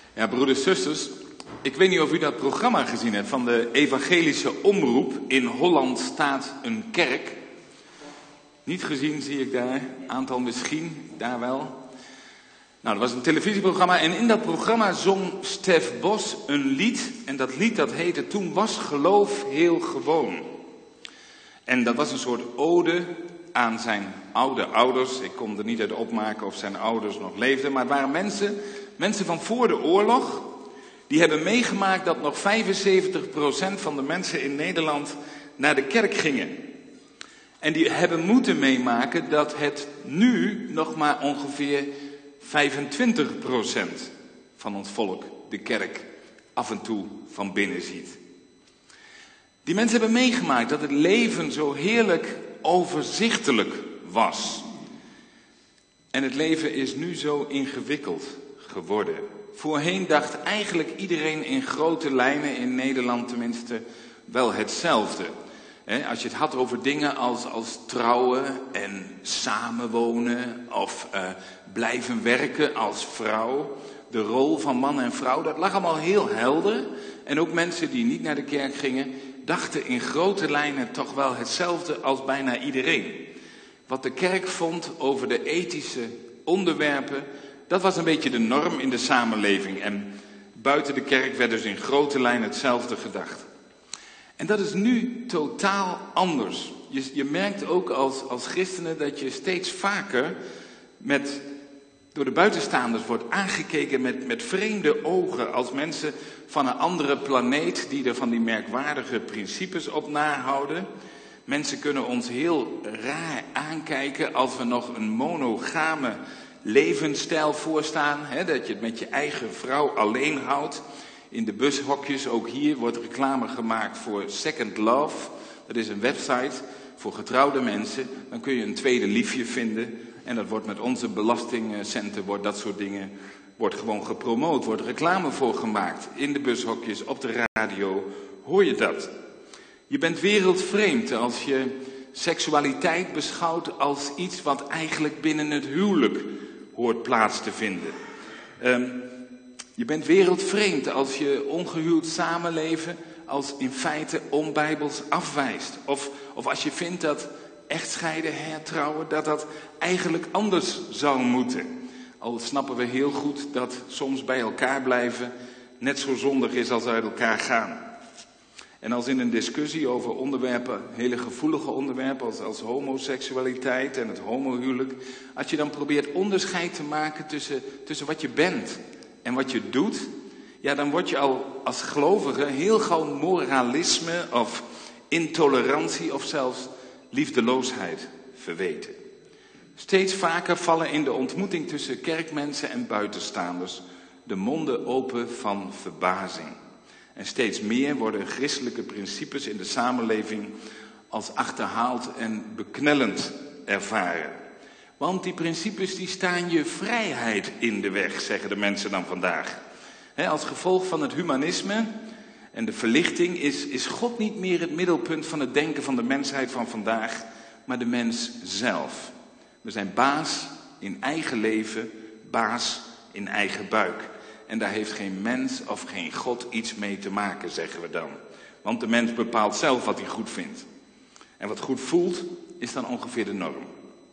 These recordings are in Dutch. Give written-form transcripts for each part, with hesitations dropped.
Ja, broeders, zusters, ik weet niet of u dat programma gezien hebt van de evangelische omroep. In Holland staat een kerk. Niet gezien zie ik daar, aantal misschien, daar wel. Nou, dat was een televisieprogramma en in dat programma zong Stef Bos een lied. En dat lied dat heette Toen was geloof heel gewoon. En dat was een soort ode aan zijn oude ouders. Ik kon er niet uit opmaken of zijn ouders nog leefden. Maar het waren mensen van voor de oorlog. Die hebben meegemaakt dat nog 75% van de mensen in Nederland naar de kerk gingen. En die hebben moeten meemaken dat het nu nog maar ongeveer 25% van ons volk de kerk af en toe van binnen ziet. Die mensen hebben meegemaakt dat het leven zo heerlijk overzichtelijk was. En het leven is nu zo ingewikkeld geworden. Voorheen dacht eigenlijk iedereen in grote lijnen, in Nederland tenminste, wel hetzelfde. Als je het had over dingen als trouwen en samenwonen of blijven werken als vrouw. De rol van man en vrouw, dat lag allemaal heel helder. En ook mensen die niet naar de kerk gingen, dachten in grote lijnen toch wel hetzelfde als bijna iedereen. Wat de kerk vond over de ethische onderwerpen, dat was een beetje de norm in de samenleving. En buiten de kerk werd dus in grote lijnen hetzelfde gedacht. En dat is nu totaal anders. Je merkt ook als christenen dat je steeds vaker door de buitenstaanders wordt aangekeken met vreemde ogen. Als mensen van een andere planeet die er van die merkwaardige principes op nahouden. Mensen kunnen ons heel raar aankijken als we nog een monogame levensstijl voorstaan. Dat je het met je eigen vrouw alleen houdt. In de bushokjes, ook hier, wordt reclame gemaakt voor Second Love. Dat is een website voor getrouwde mensen. Dan kun je een tweede liefje vinden. En dat wordt met onze belastingcenten, dat soort dingen, wordt gewoon gepromoot. Wordt reclame voor gemaakt. In de bushokjes, op de radio, hoor je dat. Je bent wereldvreemd als je seksualiteit beschouwt als iets wat eigenlijk binnen het huwelijk hoort plaats te vinden. Je bent wereldvreemd als je ongehuwd samenleven als in feite onbijbels afwijst. Of als je vindt dat echtscheiden, hertrouwen, dat eigenlijk anders zou moeten. Al snappen we heel goed dat soms bij elkaar blijven net zo zondig is als uit elkaar gaan. En als in een discussie over onderwerpen, hele gevoelige onderwerpen als homoseksualiteit en het homohuwelijk, als je dan probeert onderscheid te maken tussen wat je bent en wat je doet, ja, dan word je al als gelovige heel gauw moralisme of intolerantie of zelfs liefdeloosheid verweten. Steeds vaker vallen in de ontmoeting tussen kerkmensen en buitenstaanders de monden open van verbazing. En steeds meer worden christelijke principes in de samenleving als achterhaald en beknellend ervaren. Want die principes die staan je vrijheid in de weg, zeggen de mensen dan vandaag. Als gevolg van het humanisme en de verlichting is God niet meer het middelpunt van het denken van de mensheid van vandaag, maar de mens zelf. We zijn baas in eigen leven, baas in eigen buik. En daar heeft geen mens of geen God iets mee te maken, zeggen we dan. Want de mens bepaalt zelf wat hij goed vindt. En wat goed voelt, is dan ongeveer de norm.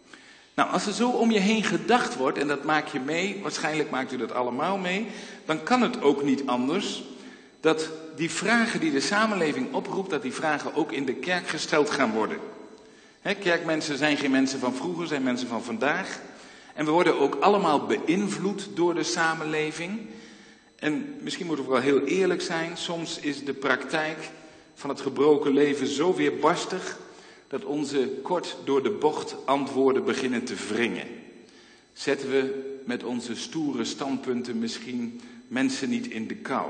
Nou, als er zo om je heen gedacht wordt, en dat maak je mee, waarschijnlijk maakt u dat allemaal mee, dan kan het ook niet anders dat die vragen die de samenleving oproept, dat die vragen ook in de kerk gesteld gaan worden. Kerkmensen zijn geen mensen van vroeger, zijn mensen van vandaag. En we worden ook allemaal beïnvloed door de samenleving. En misschien moeten we wel heel eerlijk zijn, soms is de praktijk van het gebroken leven zo weerbarstig dat onze kort door de bocht antwoorden beginnen te wringen. Zetten we met onze stoere standpunten misschien mensen niet in de kou?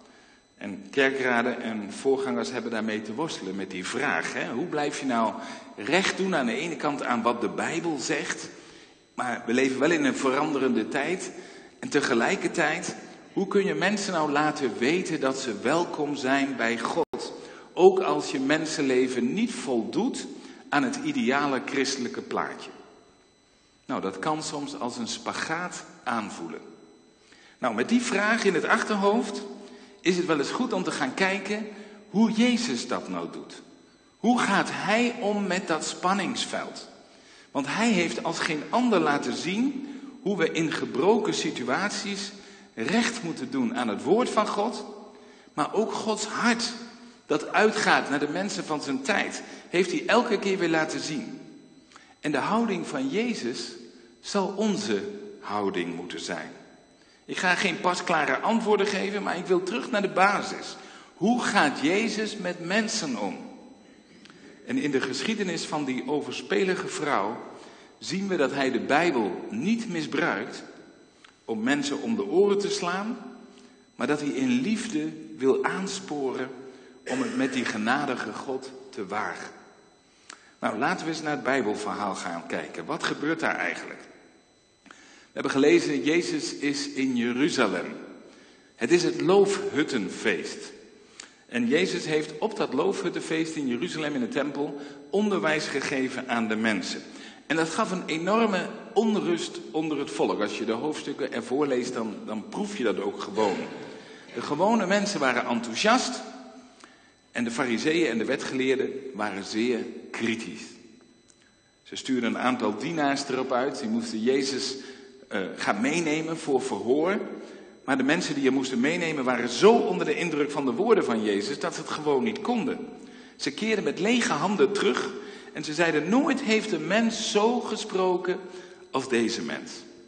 En kerkraden en voorgangers hebben daarmee te worstelen met die vraag. Hoe blijf je nou recht doen aan de ene kant aan wat de Bijbel zegt, maar we leven wel in een veranderende tijd. En tegelijkertijd, hoe kun je mensen nou laten weten dat ze welkom zijn bij God? Ook als je mensenleven niet voldoet aan het ideale christelijke plaatje. Nou, dat kan soms als een spagaat aanvoelen. Nou, met die vraag in het achterhoofd is het wel eens goed om te gaan kijken hoe Jezus dat nou doet. Hoe gaat hij om met dat spanningsveld? Want hij heeft als geen ander laten zien hoe we in gebroken situaties recht moeten doen aan het woord van God, maar ook Gods hart dat uitgaat naar de mensen van zijn tijd, heeft hij elke keer weer laten zien. En de houding van Jezus zal onze houding moeten zijn. Ik ga geen pasklare antwoorden geven, maar ik wil terug naar de basis. Hoe gaat Jezus met mensen om? En in de geschiedenis van die overspelige vrouw zien we dat hij de Bijbel niet misbruikt om mensen om de oren te slaan, maar dat hij in liefde wil aansporen om het met die genadige God te wagen. Nou, laten we eens naar het Bijbelverhaal gaan kijken. Wat gebeurt daar eigenlijk? We hebben gelezen, Jezus is in Jeruzalem. Het is het Loofhuttenfeest. En Jezus heeft op dat Loofhuttenfeest in Jeruzalem in de tempel onderwijs gegeven aan de mensen. En dat gaf een enorme onrust onder het volk. Als je de hoofdstukken ervoor leest, dan proef je dat ook gewoon. De gewone mensen waren enthousiast en de fariseeën en de wetgeleerden waren zeer kritisch. Ze stuurden een aantal dienaars erop uit. Die moesten Jezus gaan meenemen voor verhoor. Maar de mensen die je moesten meenemen waren zo onder de indruk van de woorden van Jezus dat ze het gewoon niet konden. Ze keerden met lege handen terug en ze zeiden: nooit heeft een mens zo gesproken als deze mens.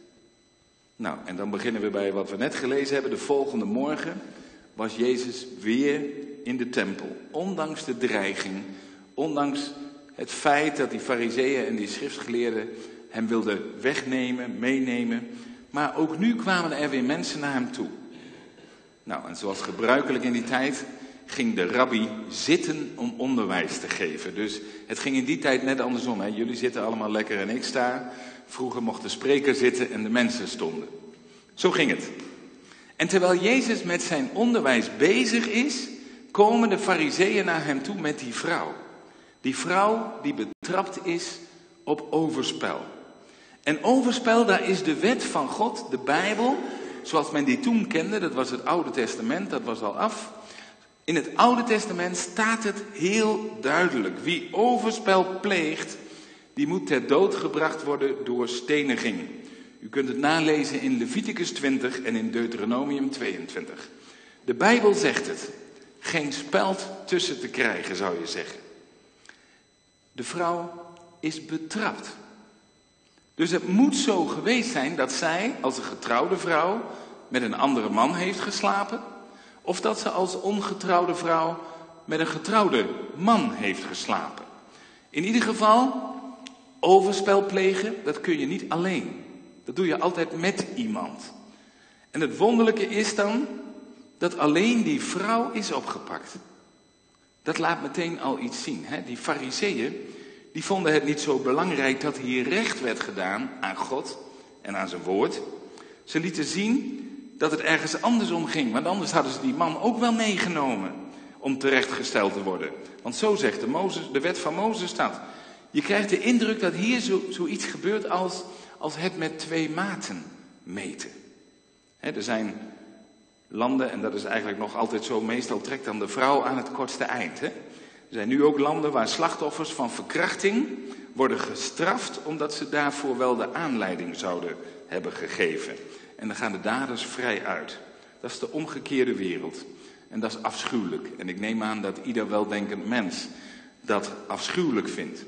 Nou, en dan beginnen we bij wat we net gelezen hebben. De volgende morgen was Jezus weer in de tempel. Ondanks de dreiging, ondanks het feit dat die fariseeën en die schriftgeleerden hem wilden wegnemen, meenemen. Maar ook nu kwamen er weer mensen naar hem toe. Nou, en zoals gebruikelijk in die tijd ging de rabbi zitten om onderwijs te geven. Dus het ging in die tijd net andersom. Hè? Jullie zitten allemaal lekker en ik sta. Vroeger mocht de spreker zitten en de mensen stonden. Zo ging het. En terwijl Jezus met zijn onderwijs bezig is, komen de fariseeën naar hem toe met die vrouw. Die vrouw die betrapt is op overspel. En overspel, daar is de wet van God, de Bijbel, zoals men die toen kende, dat was het Oude Testament, dat was al af. In het Oude Testament staat het heel duidelijk. Wie overspel pleegt, die moet ter dood gebracht worden door steniging. U kunt het nalezen in Leviticus 20 en in Deuteronomium 22. De Bijbel zegt het. Geen speld tussen te krijgen, zou je zeggen. De vrouw is betrapt. Dus het moet zo geweest zijn dat zij als een getrouwde vrouw met een andere man heeft geslapen. Of dat ze als ongetrouwde vrouw met een getrouwde man heeft geslapen. In ieder geval, overspel plegen, dat kun je niet alleen. Dat doe je altijd met iemand. En het wonderlijke is dan dat alleen die vrouw is opgepakt. Dat laat meteen al iets zien. Hè? Die fariseeën, die vonden het niet zo belangrijk dat hier recht werd gedaan aan God en aan zijn woord. Ze lieten zien dat het ergens andersom ging. Want anders hadden ze die man ook wel meegenomen om terechtgesteld te worden. Want zo zegt de wet van Mozes staat. Je krijgt de indruk dat hier zoiets gebeurt als het met twee maten meten. Er zijn landen, en dat is eigenlijk nog altijd zo, meestal trekt dan de vrouw aan het kortste eind. Er zijn nu ook landen waar slachtoffers van verkrachting worden gestraft omdat ze daarvoor wel de aanleiding zouden hebben gegeven. En dan gaan de daders vrij uit. Dat is de omgekeerde wereld. En dat is afschuwelijk. En ik neem aan dat ieder weldenkend mens dat afschuwelijk vindt.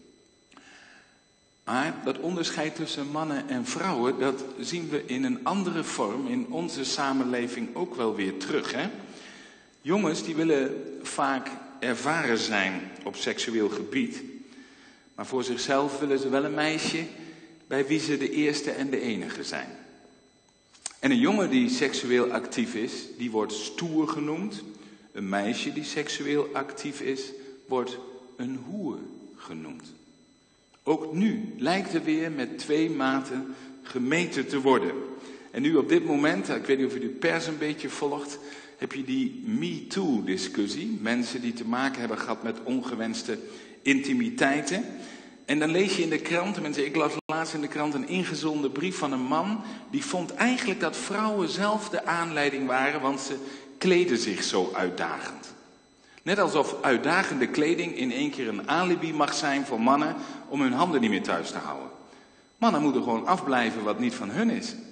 Maar dat onderscheid tussen mannen en vrouwen, dat zien we in een andere vorm in onze samenleving ook wel weer terug. Hè? Jongens die willen vaak ervaren zijn op seksueel gebied. Maar voor zichzelf willen ze wel een meisje bij wie ze de eerste en de enige zijn. En een jongen die seksueel actief is, die wordt stoer genoemd. Een meisje die seksueel actief is, wordt een hoer genoemd. Ook nu lijkt er weer met twee maten gemeten te worden. En nu op dit moment, ik weet niet of u de pers een beetje volgt, heb je die MeToo-discussie. Mensen die te maken hebben gehad met ongewenste intimiteiten. En dan lees je in de krant, mensen, ik las laatst in de krant een ingezonden brief van een man. Die vond eigenlijk dat vrouwen zelf de aanleiding waren, want ze kleden zich zo uitdagend. Net alsof uitdagende kleding in één keer een alibi mag zijn voor mannen om hun handen niet meer thuis te houden. Mannen moeten gewoon afblijven wat niet van hun is. Dat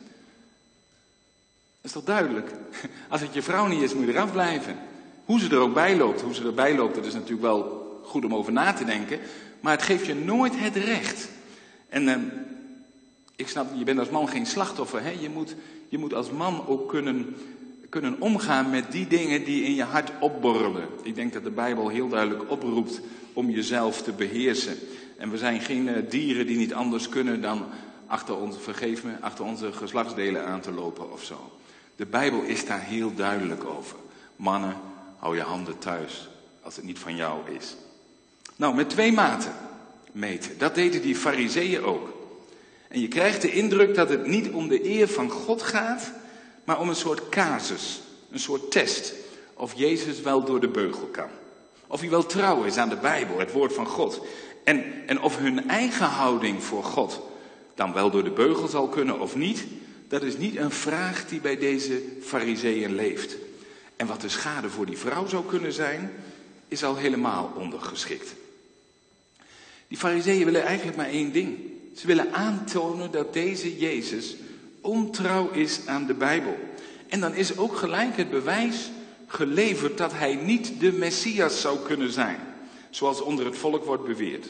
is toch duidelijk? Als het je vrouw niet is, moet je eraf blijven. Hoe ze er ook bij loopt. Hoe ze erbij loopt, dat is natuurlijk wel goed om over na te denken. Maar het geeft je nooit het recht. En ik snap, je bent als man geen slachtoffer. Hè? Je moet als man ook kunnen omgaan met die dingen die in je hart opborrelen. Ik denk dat de Bijbel heel duidelijk oproept om jezelf te beheersen. En we zijn geen dieren die niet anders kunnen dan achter onze geslachtsdelen aan te lopen of zo. De Bijbel is daar heel duidelijk over. Mannen, hou je handen thuis als het niet van jou is. Nou, met 2 maten meten. Dat deden die farizeeën ook. En je krijgt de indruk dat het niet om de eer van God gaat, maar om een soort casus, een soort test. Of Jezus wel door de beugel kan. Of hij wel trouw is aan de Bijbel, het woord van God. En of hun eigen houding voor God dan wel door de beugel zal kunnen of niet, dat is niet een vraag die bij deze farizeeën leeft. En wat de schade voor die vrouw zou kunnen zijn, is al helemaal ondergeschikt. Die farizeeën willen eigenlijk maar één ding. Ze willen aantonen dat deze Jezus ontrouw is aan de Bijbel. En dan is ook gelijk het bewijs geleverd dat hij niet de Messias zou kunnen zijn. Zoals onder het volk wordt beweerd.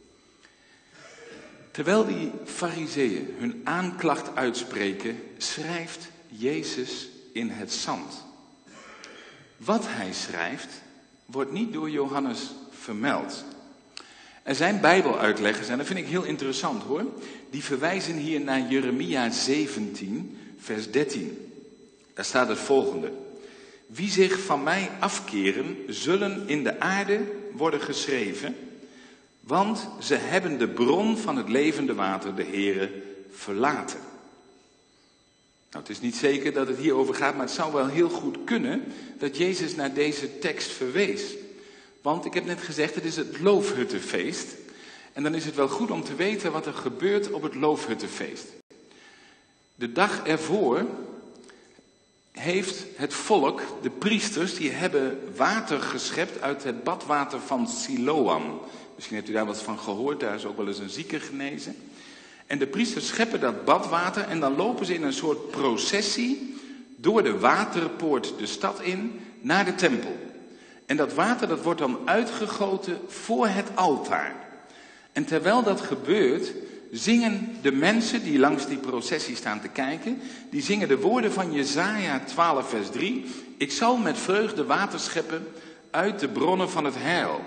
Terwijl die farizeeën hun aanklacht uitspreken, schrijft Jezus in het zand. Wat hij schrijft, wordt niet door Johannes vermeld. Er zijn Bijbeluitleggers, en dat vind ik heel interessant hoor. Die verwijzen hier naar Jeremia 17, vers 13. Daar staat het volgende. Wie zich van mij afkeren, zullen in de aarde worden geschreven, want ze hebben de bron van het levende water, de Heere, verlaten. Nou, het is niet zeker dat het hierover gaat, maar het zou wel heel goed kunnen dat Jezus naar deze tekst verwees. Want ik heb net gezegd, het is het Loofhuttenfeest. En dan is het wel goed om te weten wat er gebeurt op het Loofhuttenfeest. De dag ervoor heeft het volk, de priesters, die hebben water geschept uit het badwater van Siloam. Misschien hebt u daar wat van gehoord, daar is ook wel eens een zieke genezen. En de priesters scheppen dat badwater en dan lopen ze in een soort processie door de waterpoort de stad in naar de tempel. En dat water dat wordt dan uitgegoten voor het altaar. En terwijl dat gebeurt, zingen de mensen die langs die processie staan te kijken, die zingen de woorden van Jesaja 12 vers 3. Ik zal met vreugde water scheppen uit de bronnen van het heil.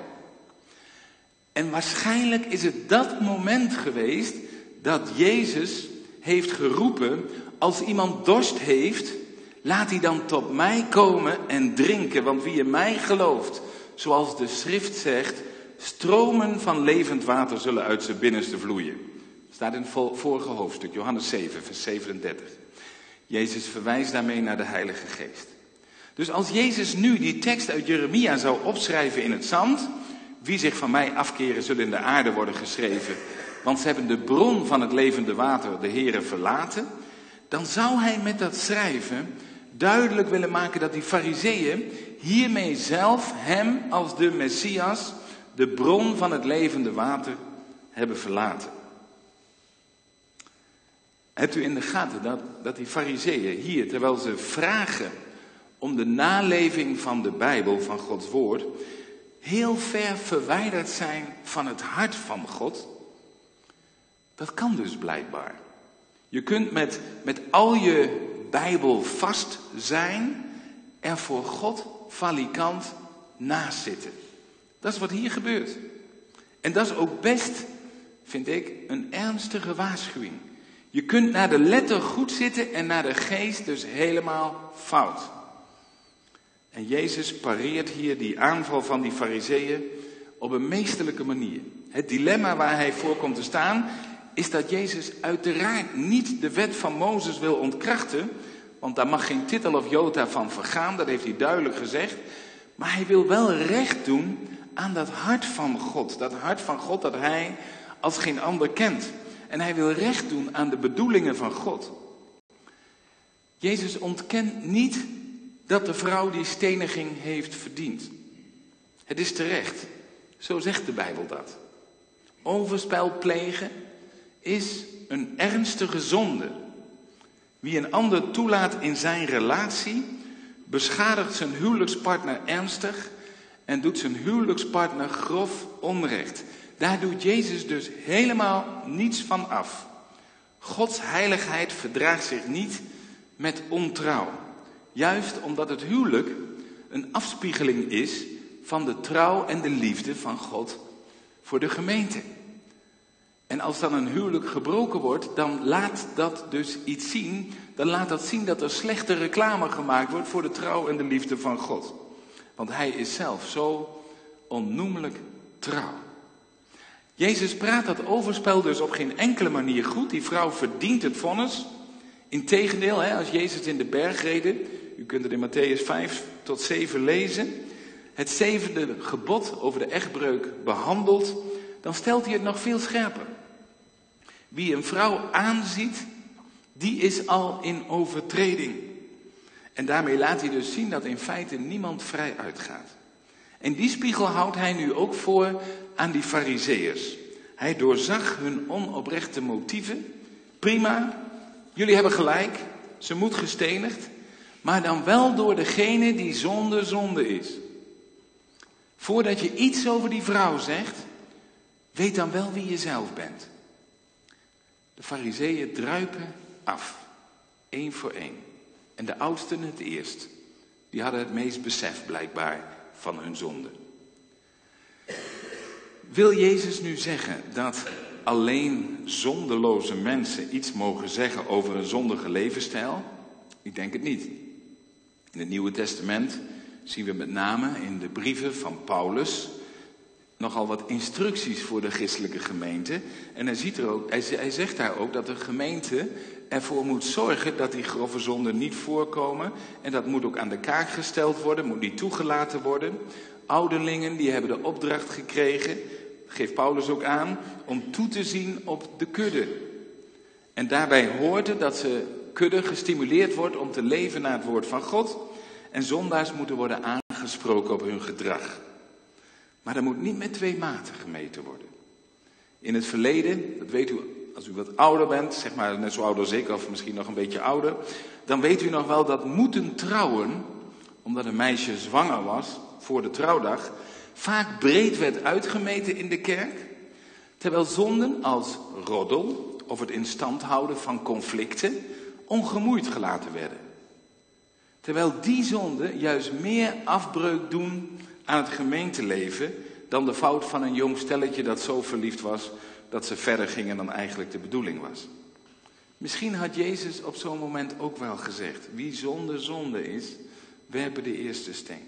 En waarschijnlijk is het dat moment geweest dat Jezus heeft geroepen, als iemand dorst heeft, laat hij dan tot mij komen en drinken, want wie in mij gelooft, zoals de schrift zegt, stromen van levend water zullen uit zijn binnenste vloeien. Staat in het vorige hoofdstuk, Johannes 7, vers 37. Jezus verwijst daarmee naar de Heilige Geest. Dus als Jezus nu die tekst uit Jeremia zou opschrijven in het zand, wie zich van mij afkeren zullen in de aarde worden geschreven, want ze hebben de bron van het levende water, de Heere, verlaten, dan zou hij met dat schrijven duidelijk willen maken dat die farizeeën hiermee zelf hem als de Messias, de bron van het levende water, hebben verlaten. Hebt u in de gaten dat die farizeeën hier, terwijl ze vragen om de naleving van de Bijbel, van Gods woord, heel ver verwijderd zijn van het hart van God? Dat kan dus blijkbaar. Je kunt met al je Bijbel vast zijn en voor God valikant naast zitten. Dat is wat hier gebeurt. En dat is ook best, vind ik, een ernstige waarschuwing. Je kunt naar de letter goed zitten en naar de geest dus helemaal fout. En Jezus pareert hier die aanval van die farizeeën op een meesterlijke manier. Het dilemma waar hij voor komt te staan is dat Jezus uiteraard niet de wet van Mozes wil ontkrachten, want daar mag geen titel of jota van vergaan, dat heeft hij duidelijk gezegd. Maar hij wil wel recht doen aan dat hart van God. Dat hart van God dat hij als geen ander kent. En hij wil recht doen aan de bedoelingen van God. Jezus ontkent niet dat de vrouw die steniging heeft verdiend. Het is terecht. Zo zegt de Bijbel dat. Overspel plegen is een ernstige zonde. Wie een ander toelaat in zijn relatie, beschadigt zijn huwelijkspartner ernstig en doet zijn huwelijkspartner grof onrecht. Daar doet Jezus dus helemaal niets van af. Gods heiligheid verdraagt zich niet met ontrouw. Juist omdat het huwelijk een afspiegeling is van de trouw en de liefde van God voor de gemeente. En als dan een huwelijk gebroken wordt, dan laat dat dus iets zien. Dan laat dat zien dat er slechte reclame gemaakt wordt voor de trouw en de liefde van God. Want hij is zelf zo onnoemelijk trouw. Jezus praat dat overspel dus op geen enkele manier goed. Die vrouw verdient het vonnis. Integendeel, als Jezus in de bergreden, u kunt het in Mattheüs 5 tot 7 lezen, het 7e gebod over de echtbreuk behandelt, dan stelt hij het nog veel scherper. Wie een vrouw aanziet, die is al in overtreding. En daarmee laat hij dus zien dat in feite niemand vrij uitgaat. En die spiegel houdt hij nu ook voor aan die farizeeërs. Hij doorzag hun onoprechte motieven. Prima, jullie hebben gelijk, ze moet gestenigd. Maar dan wel door degene die zonde is. Voordat je iets over die vrouw zegt, weet dan wel wie je zelf bent. De farizeeën druipen af, 1 voor 1. En de oudsten het eerst. Die hadden het meest besef blijkbaar van hun zonde. Wil Jezus nu zeggen dat alleen zondeloze mensen iets mogen zeggen over een zondige levensstijl? Ik denk het niet. In het Nieuwe Testament zien we met name in de brieven van Paulus nogal wat instructies voor de christelijke gemeente. En hij zegt daar ook dat de gemeente ervoor moet zorgen dat die grove zonden niet voorkomen. En dat moet ook aan de kaak gesteld worden, moet niet toegelaten worden. Ouderlingen die hebben de opdracht gekregen, geeft Paulus ook aan, om toe te zien op de kudde. En daarbij hoort het dat ze kudde gestimuleerd wordt om te leven naar het woord van God. En zondaars moeten worden aangesproken op hun gedrag. Maar er moet niet met 2 maten gemeten worden. In het verleden, dat weet u als u wat ouder bent, zeg maar net zo oud als ik of misschien nog een beetje ouder, dan weet u nog wel dat moeten trouwen, omdat een meisje zwanger was voor de trouwdag, vaak breed werd uitgemeten in de kerk, terwijl zonden als roddel of het in stand houden van conflicten ongemoeid gelaten werden. Terwijl die zonden juist meer afbreuk doen aan het gemeenteleven dan de fout van een jong stelletje dat zo verliefd was dat ze verder gingen dan eigenlijk de bedoeling was. Misschien had Jezus op zo'n moment ook wel gezegd: wie zonde is, werpen de eerste steen.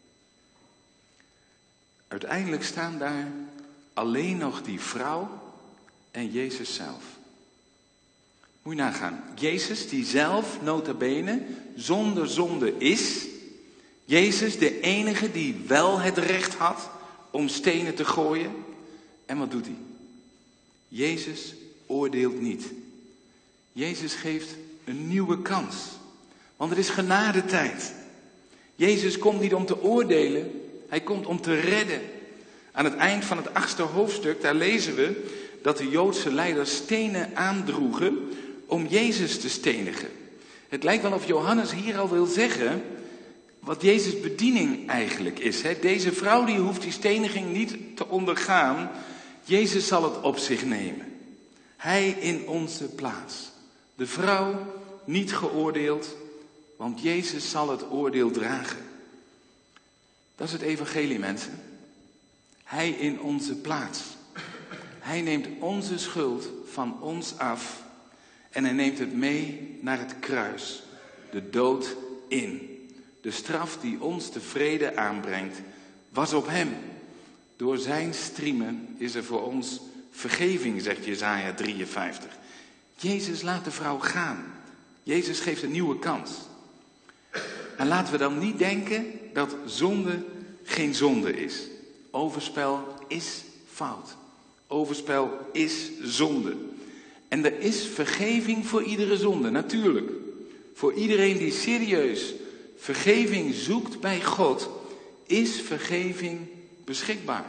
Uiteindelijk staan daar alleen nog die vrouw en Jezus zelf. Moet je nagaan. Jezus die zelf nota bene zonder zonde is. Jezus de enige die wel het recht had om stenen te gooien. En wat doet hij? Jezus oordeelt niet. Jezus geeft een nieuwe kans. Want het is genadetijd. Jezus komt niet om te oordelen. Hij komt om te redden. Aan het eind van het 8e hoofdstuk, daar lezen we dat de Joodse leiders stenen aandroegen om Jezus te stenigen. Het lijkt wel of Johannes hier al wil zeggen wat Jezus' bediening eigenlijk is. Deze vrouw die hoeft die steniging niet te ondergaan. Jezus zal het op zich nemen. Hij in onze plaats. De vrouw niet geoordeeld, want Jezus zal het oordeel dragen. Dat is het evangelie, mensen. Hij in onze plaats. Hij neemt onze schuld van ons af en hij neemt het mee naar het kruis, de dood in. De straf die ons de vrede aanbrengt, was op hem. Door zijn striemen is er voor ons vergeving, zegt Jesaja 53. Jezus laat de vrouw gaan. Jezus geeft een nieuwe kans. En laten we dan niet denken dat zonde geen zonde is. Overspel is fout. Overspel is zonde. En er is vergeving voor iedere zonde, natuurlijk. Voor iedereen die serieus vergeving zoekt bij God, is vergeving beschikbaar.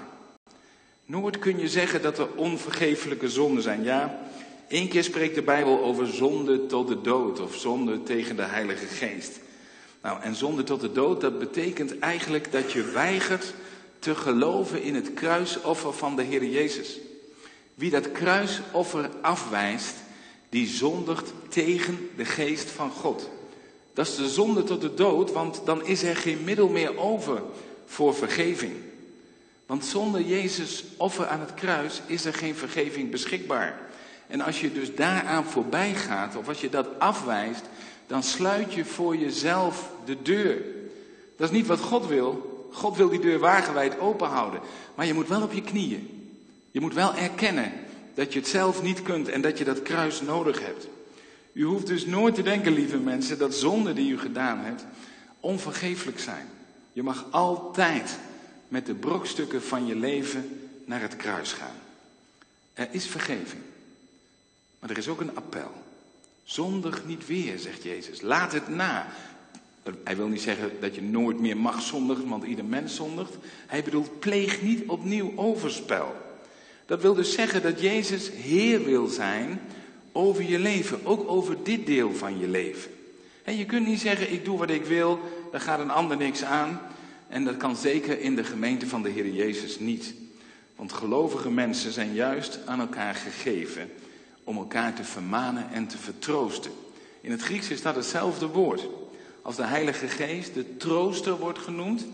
Nooit kun je zeggen dat er onvergeeflijke zonden zijn. Ja, 1 keer spreekt de Bijbel over zonde tot de dood of zonde tegen de Heilige Geest. Nou, en zonde tot de dood, dat betekent eigenlijk dat je weigert te geloven in het kruisoffer van de Heer Jezus. Wie dat kruisoffer afwijst, die zondigt tegen de geest van God. Dat is de zonde tot de dood, want dan is er geen middel meer over voor vergeving. Want zonder Jezus' offer aan het kruis is er geen vergeving beschikbaar. En als je dus daaraan voorbij gaat, of als je dat afwijst, dan sluit je voor jezelf de deur. Dat is niet wat God wil. God wil die deur wagenwijd open houden. Maar je moet wel op je knieën. Je moet wel erkennen dat je het zelf niet kunt en dat je dat kruis nodig hebt. U hoeft dus nooit te denken, lieve mensen, dat zonden die u gedaan hebt onvergeeflijk zijn. Je mag altijd met de brokstukken van je leven naar het kruis gaan. Er is vergeving. Maar er is ook een appel. Zondig niet weer, zegt Jezus. Laat het na. Hij wil niet zeggen dat je nooit meer mag zondigen, want ieder mens zondigt. Hij bedoelt, pleeg niet opnieuw overspel. Dat wil dus zeggen dat Jezus Heer wil zijn over je leven. Ook over dit deel van je leven. En je kunt niet zeggen, ik doe wat ik wil, daar gaat een ander niks aan. En dat kan zeker in de gemeente van de Heer Jezus niet. Want gelovige mensen zijn juist aan elkaar gegeven om elkaar te vermanen en te vertroosten. In het Grieks is dat hetzelfde woord. Als de Heilige Geest de trooster wordt genoemd,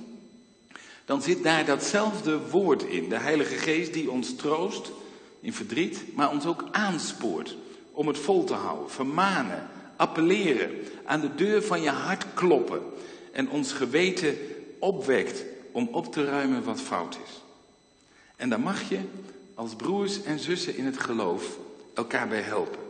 dan zit daar datzelfde woord in. De Heilige Geest die ons troost in verdriet, maar ons ook aanspoort om het vol te houden. Vermanen, appelleren, aan de deur van je hart kloppen en ons geweten opwekt om op te ruimen wat fout is. En daar mag je als broers en zussen in het geloof elkaar bij helpen.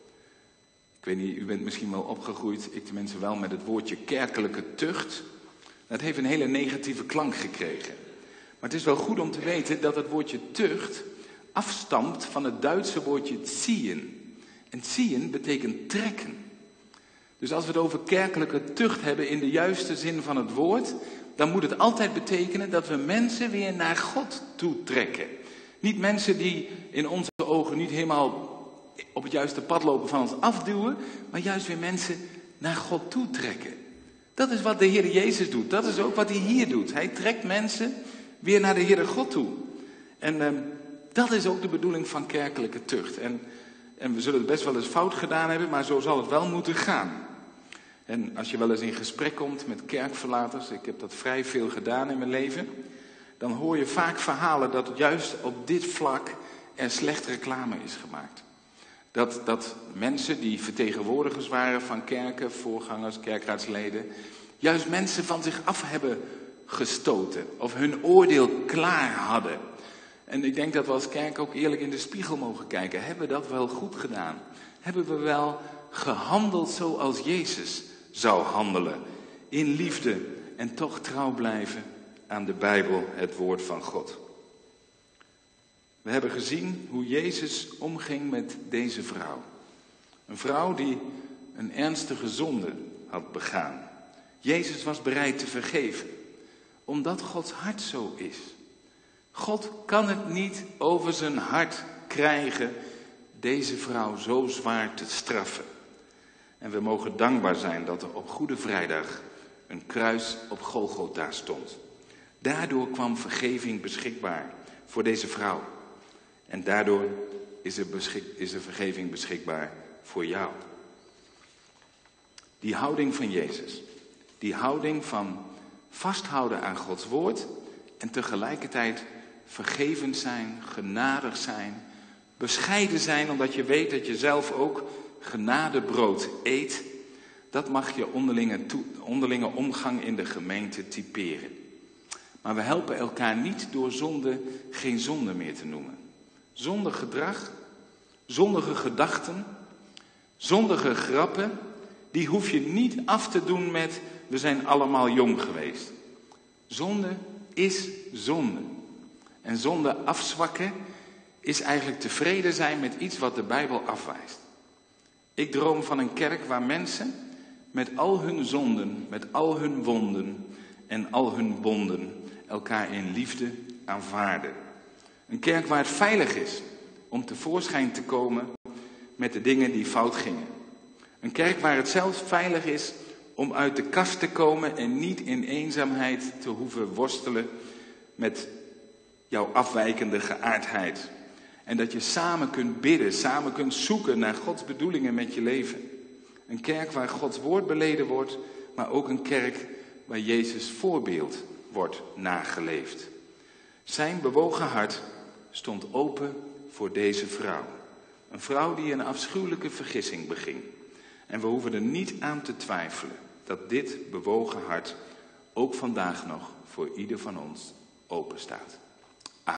Ik weet niet, u bent misschien wel opgegroeid, ik tenminste wel, met het woordje kerkelijke tucht. Dat heeft een hele negatieve klank gekregen. Maar het is wel goed om te weten dat het woordje tucht afstamt van het Duitse woordje ziehen. En ziehen betekent trekken. Dus als we het over kerkelijke tucht hebben in de juiste zin van het woord, dan moet het altijd betekenen dat we mensen weer naar God toe trekken. Niet mensen die in onze ogen niet helemaal op het juiste pad lopen van ons afduwen, maar juist weer mensen naar God toe trekken. Dat is wat de Heer Jezus doet. Dat is ook wat hij hier doet. Hij trekt mensen weer naar de Heere God toe. En dat is ook de bedoeling van kerkelijke tucht. En we zullen het best wel eens fout gedaan hebben, maar zo zal het wel moeten gaan. En als je wel eens in gesprek komt met kerkverlaters, ik heb dat vrij veel gedaan in mijn leven, dan hoor je vaak verhalen dat juist op dit vlak er slecht reclame is gemaakt. Dat mensen die vertegenwoordigers waren van kerken, voorgangers, kerkraadsleden, juist mensen van zich af hebben gestoten of hun oordeel klaar hadden. En ik denk dat we als kerk ook eerlijk in de spiegel mogen kijken. Hebben we dat wel goed gedaan? Hebben we wel gehandeld zoals Jezus zou handelen? In liefde en toch trouw blijven aan de Bijbel, het woord van God. We hebben gezien hoe Jezus omging met deze vrouw. Een vrouw die een ernstige zonde had begaan. Jezus was bereid te vergeven, omdat Gods hart zo is. God kan het niet over zijn hart krijgen deze vrouw zo zwaar te straffen. En we mogen dankbaar zijn dat er op Goede Vrijdag een kruis op Golgotha stond. Daardoor kwam vergeving beschikbaar voor deze vrouw. En daardoor is er vergeving beschikbaar voor jou. Die houding van Jezus. Die houding van vasthouden aan Gods woord en tegelijkertijd vergevend zijn, genadig zijn, bescheiden zijn omdat je weet dat je zelf ook genadebrood eet. Dat mag je onderlinge omgang in de gemeente typeren. Maar we helpen elkaar niet door zonde geen zonde meer te noemen. Zondig gedrag, zondige gedachten, zondige grappen, die hoef je niet af te doen met we zijn allemaal jong geweest. Zonde is zonde. En zonde afzwakken is eigenlijk tevreden zijn met iets wat de Bijbel afwijst. Ik droom van een kerk waar mensen met al hun zonden, met al hun wonden en al hun bonden elkaar in liefde aanvaarden. Een kerk waar het veilig is om tevoorschijn te komen met de dingen die fout gingen. Een kerk waar het zelfs veilig is om uit de kast te komen en niet in eenzaamheid te hoeven worstelen met jouw afwijkende geaardheid. En dat je samen kunt bidden, samen kunt zoeken naar Gods bedoelingen met je leven. Een kerk waar Gods woord beleden wordt, maar ook een kerk waar Jezus voorbeeld wordt nageleefd. Zijn bewogen hart stond open voor deze vrouw. Een vrouw die een afschuwelijke vergissing beging. En we hoeven er niet aan te twijfelen dat dit bewogen hart ook vandaag nog voor ieder van ons open staat.